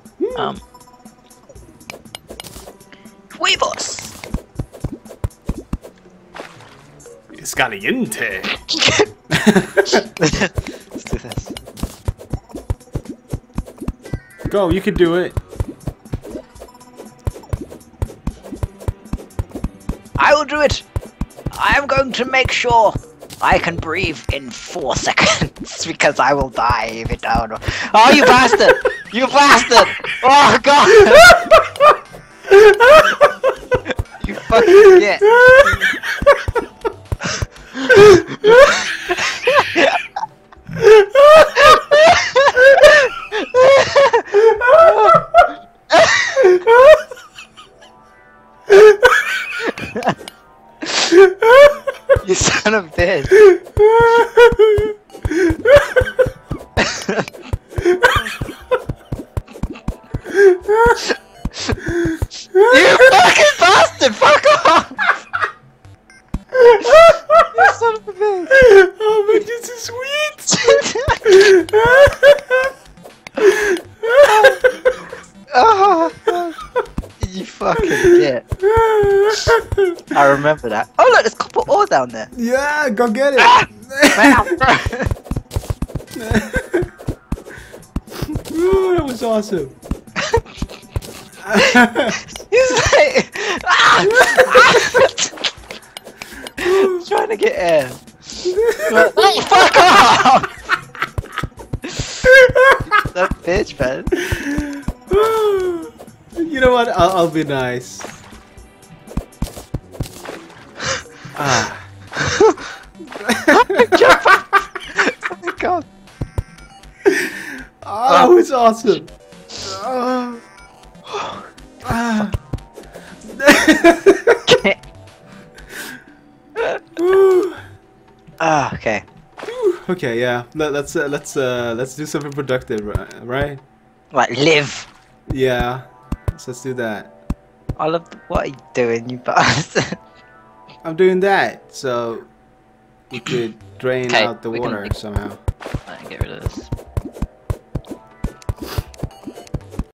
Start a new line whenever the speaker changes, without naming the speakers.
Huevos!
It's caliente.
Let's do this.
Go, you can do it.
I will do it! I am going to make sure I can breathe in 4 seconds because I will die if it don't. Oh, you bastard! You bastard! Oh god! You fucking shit! You son of a bitch! You fucking bastard! Fuck off! You son of a bitch!
Oh, but this is sweet.
Oh, you fucking shit. I remember that. Oh look, there's copper ore down there.
Yeah, go get it.
Ah!
Ooh, that was awesome.
He's like, He's trying to get air. Oh, fuck off! That bitch, man.
You know what? I'll be nice. Ah.
Oh my god.
Oh, it's awesome. Oh. Ah.
Okay.
Okay, yeah. Let's do something productive, right?
Like live.
Yeah. Let's do that.
I love. What are you doing, you bastard?
I'm doing that so we could drain
Okay,
out the
we can-
water somehow.
Alright, get rid of this.